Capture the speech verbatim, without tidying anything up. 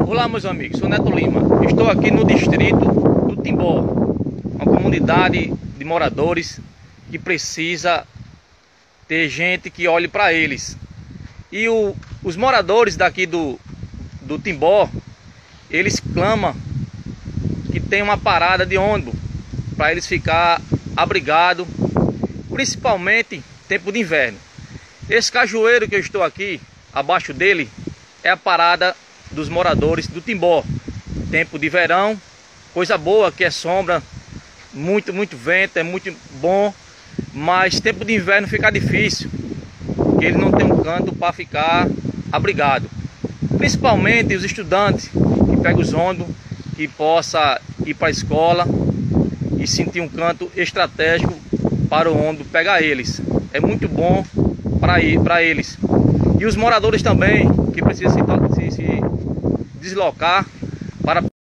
Olá, meus amigos, sou Neto Lima. Estou aqui no distrito do Timbó, uma comunidade de moradores que precisa ter gente que olhe para eles. E o, os moradores daqui do, do Timbó, eles clamam que tem uma parada de ônibus para eles ficar abrigados, principalmente tempo de inverno. Esse cajueiro que eu estou aqui, abaixo dele, é a parada dos moradores do Timbó. Tempo de verão, coisa boa que é sombra, muito, muito vento, é muito bom. Mas tempo de inverno fica difícil, porque ele não tem um canto para ficar abrigado. Principalmente os estudantes que pegam os ônibus, que possa ir para a escola e sentir um canto estratégico para o ônibus pegar eles. É muito bom para ir para eles. E os moradores também, que precisam se, se, se deslocar para